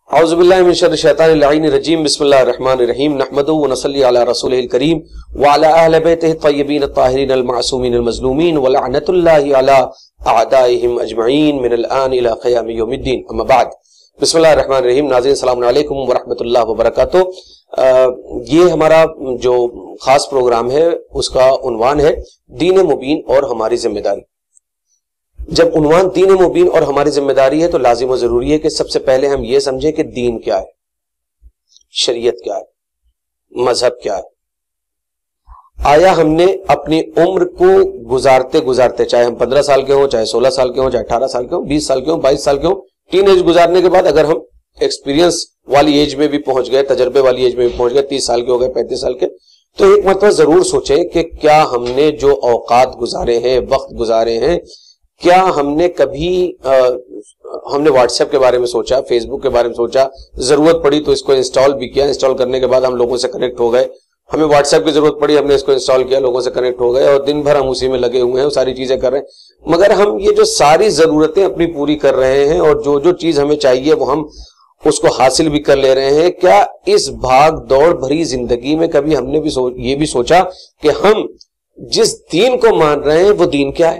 اعوذ باللہ من شر الشیطان اللعین الرجیم بسم اللہ الرحمن الرحیم نحمدہ ونصلی علی رسولہ الکریم وعلی اہل بیتہ الطیبین الطاہرین المعصومین المظلومین ولعنت اللہ علی اعدائہم اجمعین من الان الى قیام یوم الدین اما بعد بسم اللہ الرحمن الرحیم. ناظرین السلام علیکم ورحمۃ اللہ وبرکاتہ. یہ ہمارا جو خاص پروگرام ہے اس کا عنوان ہے دین مبین اور ہماری ذمہ داری. جب عنوان دین مبین اور ہماری ذمہ داری ہے تو لازم و ضروری ہے کہ سب سے پہلے ہم یہ سمجھیں کہ دین کیا ہے, شریعت کیا ہے, مذہب کیا ہے. آیا ہم نے اپنی عمر کو گزارتے گزارتے, چاہے ہم 15 سال کے ہوں, چاہے 16 سال کے ہوں, چاہے 18 سال کے ہوں, 20 سال کے ہوں, 22 سال کے ہوں, ٹین ایج گزارنے کے بعد اگر ہم ایکسپیرینس والی ایج میں بھی پہنچ گئے, تجربے والی ایج میں بھی پہنچ گئے, 30 سال کے ہو گئے, 35 سال کے, تو ایک مرتبہ ضرور سوچیں کہ کیا ہم نے جو اوقات گزارے ہیں, وقت گزارے ہیں, کیا ہم نے کبھی ہم نے واٹس ایپ کے بارے میں سوچا, فیس بک کے بارے میں سوچا, ضرورت پڑی تو اس کو انسٹال بھی کیا, انسٹال کرنے کے بعد ہم لوگوں سے کنیکٹ ہو گئے, ہمیں واٹس ایپ کی ضرورت پڑی, ہم نے اس کو انسٹال کیا, لوگوں سے کنیکٹ ہو گئے اور دن بھر ہم اسی میں لگے ہوئے ہیں, وہ ساری چیزیں کر رہے ہیں. مگر ہم یہ جو ساری ضرورتیں اپنی پوری کر رہے ہیں اور جو جو چیز ہمیں چاہیے وہ ہم اس کو حاصل بھی کر لے رہے ہیں, کیا اس بھاگ دوڑ بھری زندگی میں کبھی ہم نے بھی یہ بھی سوچا کہ ہم جس دین کو مان رہے ہیں وہ دین کیا ہے,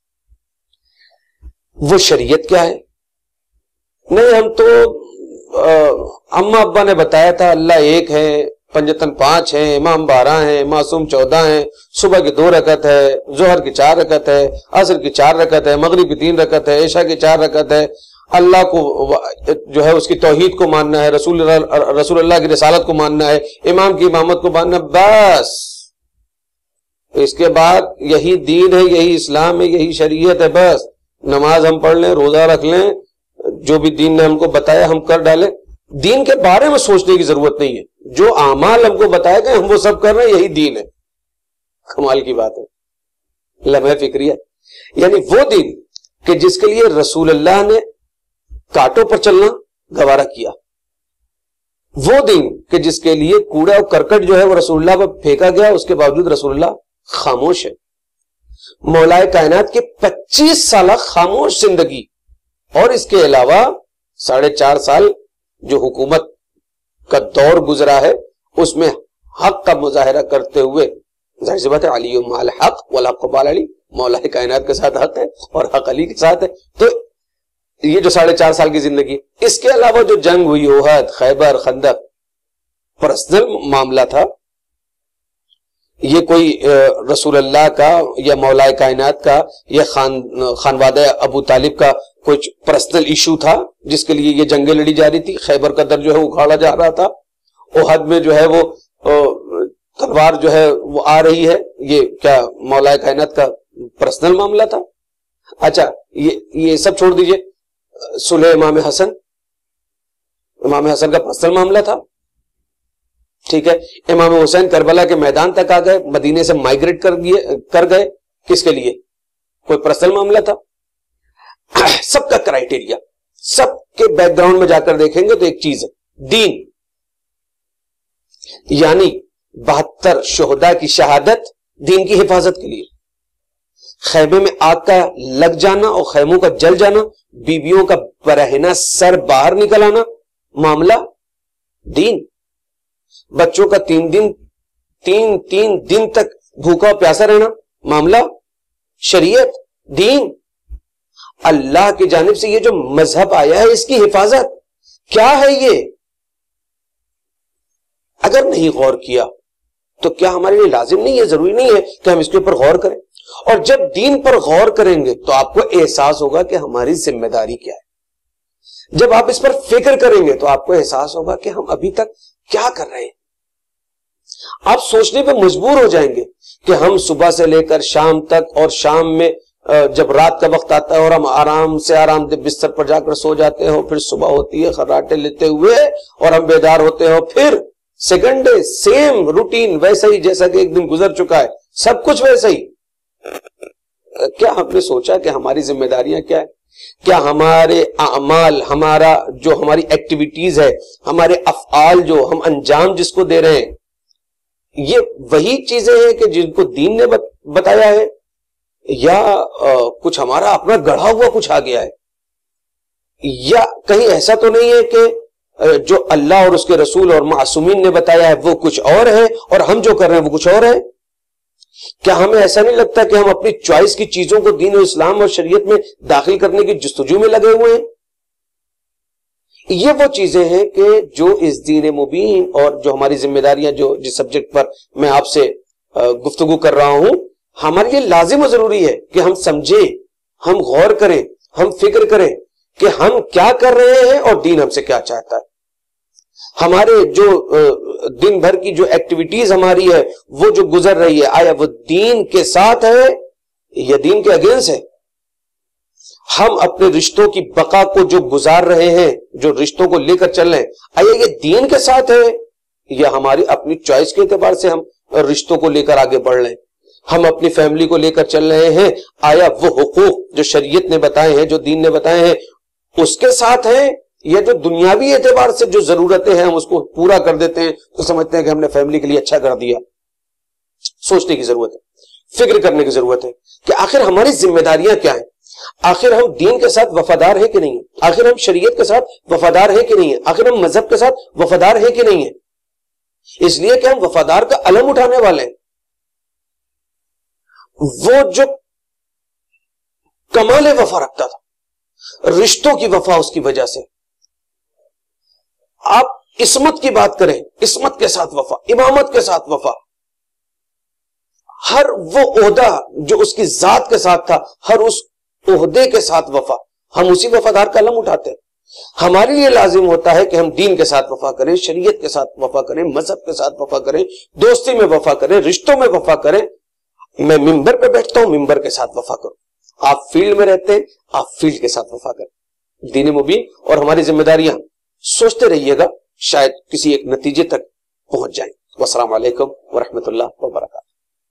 وہ شریعت کیا ہے؟ نہیں, ہم تو اماں ابا نے بتایا تھا اللہ ایک ہے, پنجتن 5 ہیں, امام 12 ہیں, معصوم 14 ہیں, صبح کی 2 رکعت ہے, ظہر کی 4 رکعت ہے, عصر کی 4 رکعت ہے, مغرب کی 3 رکعت ہے, عشاء کی 4 رکعت ہے, اللہ کو جو ہے اس کی توحید کو ماننا ہے, رسول اللہ کی رسالت کو ماننا ہے, امام کی امامت کو ماننا, بس اس کے بعد یہی دین ہے, یہی اسلام ہے, یہی شریعت ہے. بس نماز ہم پڑھ لیں, روزہ رکھ لیں, جو بھی دین نے ہم کو بتایا ہم کر ڈالیں. دین کے بارے میں سوچنے کی ضرورت نہیں ہے, جو اعمال ہم کو بتایا گئے ہم وہ سب کر رہے ہیں, یہی دین ہے. کمال کی بات ہے, لمحہ فکریہ, یعنی وہ دین کہ جس کے لیے رسول اللہ نے کانٹوں پر چلنا گوارا کیا, وہ دین کہ جس کے لیے کوڑا اور کرکٹ جو ہے وہ رسول اللہ پر پھینکا گیا, اس کے باوجود رسول اللہ خاموش ہے. مولائے کائنات کے 25 سالہ خاموش زندگی, اور اس کے علاوہ 4.5 سال جو حکومت کا دور گزرا ہے اس میں حق کا مظاہرہ کرتے ہوئے, ظاہر سی بات ہے علی مال حق والحق مال علی, مولائے کائنات کے ساتھ حق ہے اور حق علی کے ساتھ ہے. تو یہ جو 4.5 سال کی زندگی, اس کے علاوہ جو جنگ ہوئی, احد, خیبر, خندق, پرسنل معاملہ تھا. یہ کوئی رسول اللہ کا یا مولائے کائنات کا یا خانوادہ ابو طالب کا کچھ پرسنل ایشو تھا جس کے لیے یہ جنگیں لڑی جا رہی تھی. خیبر کا در جو ہے اکھاڑا جا رہا تھا, احد میں جو ہے وہ تلوار جو ہے وہ آ رہی ہے, یہ کیا مولائے کائنات کا پرسنل معاملہ تھا؟ اچھا یہ سب چھوڑ دیجئے, صلح امام حسن کا پرسنل معاملہ تھا, ٹھیک ہے. امام حسین کربلا کے میدان تک آ گئے, مدینے سے مائگریٹ کر گئے, کس کے لیے؟ کوئی پرسنل معاملہ تھا. سب کا کرائٹیریا, سب کے بیک گراؤنڈ میں جا کر دیکھیں گے تو ایک چیز ہے, دین. یعنی 72 شہداء کی شہادت دین کی حفاظت کے لیے, خیمے میں آگ کا لگ جانا اور خیموں کا جل جانا, بیویوں کا برہنہ سر باہر نکل آنا, معاملہ دین. بچوں کا 3 دن تک بھوکا اور پیاسا رہنا, معاملہ شریعت, دین. اللہ کی جانب سے یہ جو مذہب آیا ہے اس کی حفاظت کیا ہے یہ؟ اگر نہیں غور کیا تو کیا ہمارے لیے لازم نہیں ہے, ضروری نہیں ہے کہ ہم اس کے اوپر غور کریں؟ اور جب دین پر غور کریں گے تو آپ کو احساس ہوگا کہ ہماری ذمہ داری کیا ہے. جب آپ اس پر فکر کریں گے تو آپ کو احساس ہوگا کہ ہم ابھی تک کیا کر رہے ہیں. آپ سوچنے پہ مجبور ہو جائیں گے کہ ہم صبح سے لے کر شام تک, اور شام میں جب رات کا وقت آتا ہے اور ہم آرام دہ بستر پر جا کر سو جاتے ہیں, پھر صبح ہوتی ہے خراٹے لیتے ہوئے اور ہم بیدار ہوتے ہیں, پھر سیکنڈ ڈے سیم روٹین ویسا ہی جیسا کہ ایک دن گزر چکا ہے, سب کچھ ویسا ہی. کیا ہم نے سوچا کہ ہماری ذمہ داریاں کیا ہے؟ کیا ہمارے اعمال, ہماری ایکٹیویٹیز ہے, ہمارے افعال جو ہم انجام جس کو دے رہے ہیں, یہ وہی چیزیں ہیں کہ جن کو دین نے بتایا ہے, یا کچھ ہمارا اپنا گڑھا ہوا کچھ آ گیا ہے؟ یا کہیں ایسا تو نہیں ہے کہ جو اللہ اور اس کے رسول اور معصومین نے بتایا ہے وہ کچھ اور ہے اور ہم جو کر رہے ہیں وہ کچھ اور ہے؟ کیا ہمیں ایسا نہیں لگتا کہ ہم اپنی چوائس کی چیزوں کو دین و اسلام اور شریعت میں داخل کرنے کی جستجو میں لگے ہوئے ہیں؟ یہ وہ چیزیں ہیں کہ جو اس دین مبین اور جو ہماری ذمہ داریاں جو جس سبجیکٹ پر میں آپ سے گفتگو کر رہا ہوں ہمارے لیے لازم و ضروری ہے کہ ہم سمجھیں، ہم غور کریں، ہم فکر کریں کہ ہم کیا کر رہے ہیں اور دین ہم سے کیا چاہتا ہے۔ ہمارے جو دن بھر کی جو ایکٹیویٹیز ہماری ہے وہ جو گزر رہی ہے آیا وہ دین کے ساتھ ہے یا دین کے اگینسٹ ہے؟ ہم اپنے رشتوں کی بقا کو جو گزار رہے ہیں، جو رشتوں کو لے کر چل رہے ہیں، آیا یہ دین کے ساتھ ہے یا ہماری اپنی چوائس کے اعتبار سے ہم رشتوں کو لے کر آگے بڑھ رہے ہیں؟ ہم اپنی فیملی کو لے کر چل رہے ہیں، آیا وہ حقوق جو شریعت نے بتائے ہیں، جو دین نے بتائے ہیں، اس کے ساتھ ہیں یا جو دنیاوی اعتبار سے جو ضرورتیں ہیں ہم اس کو پورا کر دیتے ہیں تو سمجھتے ہیں کہ ہم نے فیملی کے لیے اچھا کر دیا؟ سوچنے کی ضرورت ہے، فکر کرنے کی ضرورت ہے کہ آخر ہماری ذمہ داریاں کیا ہیں، آخر ہم دین کے ساتھ وفادار ہیں کہ نہیں ہیں، آخر ہم شریعت کے ساتھ وفادار ہیں کہ نہیں ہیں، آخر ہم مذہب کے ساتھ وفادار ہیں کہ نہیں ہیں؟ اس لیے کہ ہم وفادار کا علم اٹھانے والے ہیں۔ وہ جو کمال وفا رکھتا تھا، رشتوں کی وفا اس کی وجہ سے، آپ عصمت کی بات کریں، عصمت کے ساتھ وفا، امامت کے ساتھ وفا، ہر وہ عہدہ جو اس کی ذات کے ساتھ تھا ہر اس عہدے کے ساتھ وفا، ہم اسی وفادار کا علم اٹھاتے ہیں۔ ہمارے لیے لازم ہوتا ہے کہ ہم دین کے ساتھ وفا کریں، شریعت کے ساتھ وفا کریں، مذہب کے ساتھ وفا کریں، دوستی میں وفا کریں، رشتوں میں وفا کریں۔ میں ممبر پہ بیٹھتا ہوں، ممبر کے ساتھ وفا کروں۔ آپ فیلڈ میں رہتے ہیں، آپ فیلڈ کے ساتھ وفا کریں۔ دین مبین اور ہماری ذمہ داریاں سوچتے رہیے گا، شاید کسی ایک نتیجے تک پہنچ جائیں۔ والسلام علیکم ورحمۃ اللہ وبرکاتہ۔